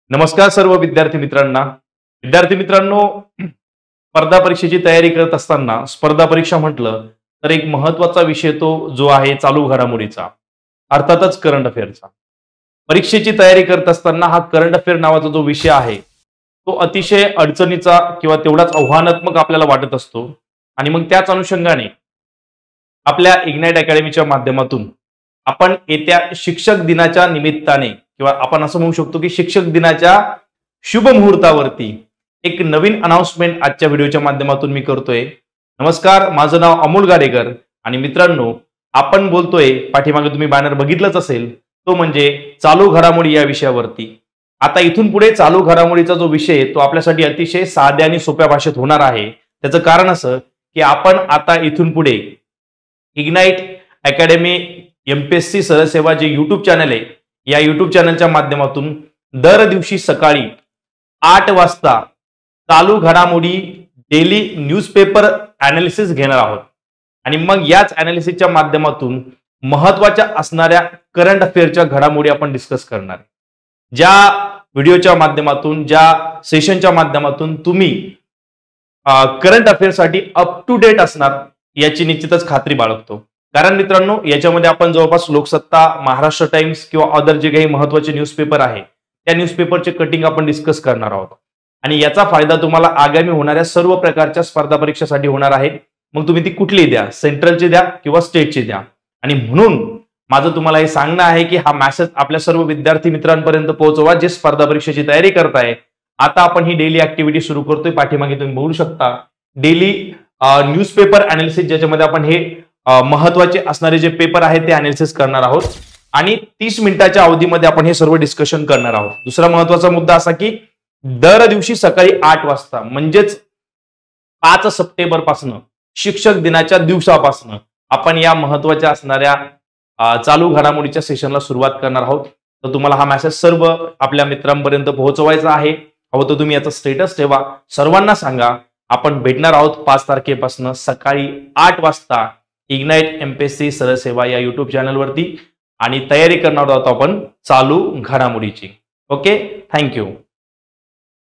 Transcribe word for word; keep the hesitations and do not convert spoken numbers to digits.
नमस्कार सर्व विद्यार्थी मित्रांना. विद्यार्थी मित्रांनो, स्पर्धा परीक्षेची तयारी करत असताना स्पर्धा परीक्षा म्हटलं तर एक महत्वाचा विषय तो जो आहे चालू घडामोडीचा, अर्थातच करंट अफेअरचा. परीक्षेची तयारी करत असताना हा करंट अफेअर नावाचा जो विषय आहे तो अतिशय अडचणीचा किंवा तेवढाच आव्हानात्मक आपल्याला वाटत असतो. आणि मग त्याच अनुषंगाने आपल्या इग्नाइट अकॅडमीच्या माध्यमातून आपण येत्या शिक्षक दिनाच्या निमित्ताने किंवा आपण असं म्हणू शकतो की शिक्षक दिनाच्या शुभ मुहूर्तावरती एक नवीन अनाउन्समेंट आजच्या व्हिडिओच्या माध्यमातून मी करतोय. नमस्कार, माझं नाव अमोल गाडेकर आणि मित्रांनो, आपण बोलतोय, पाठीमागे तुम्ही बॅनर बघितलंच असेल, तो म्हणजे चालू घडामोडी या विषयावरती. आता इथून पुढे चालू घडामोडीचा जो विषय तो आपल्यासाठी अतिशय साध्या आणि सोप्या भाषेत होणार आहे. त्याचं कारण असं की आपण आता इथून पुढे इग्नाइट अकॅडमी एमपीएससी सहसेवा जे युट्यूब चॅनल आहे, या युट्यूब चॅनलच्या माध्यमातून दर दिवशी सकाळी आठ वाजता चालू घडामोडी डेली न्यूजपेपर अनालिसिस घेणार आहोत. आणि मग याच अनालिसिसच्या माध्यमातून महत्वाच्या असणाऱ्या करंट अफेअरच्या घडामोडी आपण डिस्कस करणार. ज्या व्हिडिओच्या माध्यमातून, ज्या सेशनच्या माध्यमातून तुम्ही करंट अफेअरसाठी अप टू डेट असणार याची निश्चितच खात्री बाळगतो. कारण मित्रांनो, याच्यामध्ये आपण जवळपास लोकसत्ता, महाराष्ट्र टाइम्स किंवा अदर जे काही महत्वाचे न्यूजपेपर आहे त्या न्यूजपेपरचे कटिंग आपण डिस्कस करणार आहोत. आणि याचा फायदा तुम्हाला आगामी होणाऱ्या सर्व प्रकारच्या स्पर्धा परीक्षेसाठी होणार आहे. मग तुम्ही ती कुठली द्या, सेंट्रलची द्या किंवा स्टेटची द्या. आणि म्हणून माझं तुम्हाला हे सांगणं आहे की हा मेसेज आपल्या सर्व विद्यार्थी मित्रांपर्यंत पोहोचवा जे स्पर्धा परीक्षेची तयारी करताय. आता आपण ही डेली ऍक्टिव्हिटी सुरू करतोय. पाठीमागे तुम्ही बघू शकता डेली न्यूजपेपर अनालिसिस, ज्याच्यामध्ये आपण हे महत्वाचे असणारे जे पेपर आहेत ते अनालिसिस करणार आहोत. आणि तीस मिनिटाच्या अवधीमध्ये आपण हे सर्व डिस्कशन करणार आहोत. दुसरा महत्वाचा मुद्दा असा की दर दिवशी सकाळी आठ वाजता म्हणजेच पाच सप्टेंबर पासून शिक्षक दिनाच्या दिवसापासून आपण या महत्वाच्या असणाऱ्या चालू घडामोडीच्या सेशनला सुरुवात करणार आहोत. तर तुम्हाला हा मेसेज सर्व आपल्या मित्रांपर्यंत पोहोचवायचा आहे. हवं तर तुम्ही याचा स्टेटस ठेवा, सर्वांना सांगा. आपण भेटणार आहोत पाच तारखेपासून सकाळी आठ वाजता इग्नाइट एमपीएससी सहसेवा या युट्यूब चॅनलवरती. आणि तयारी करणार आहोत आपण चालू घडामोडीची. Okay, thank you.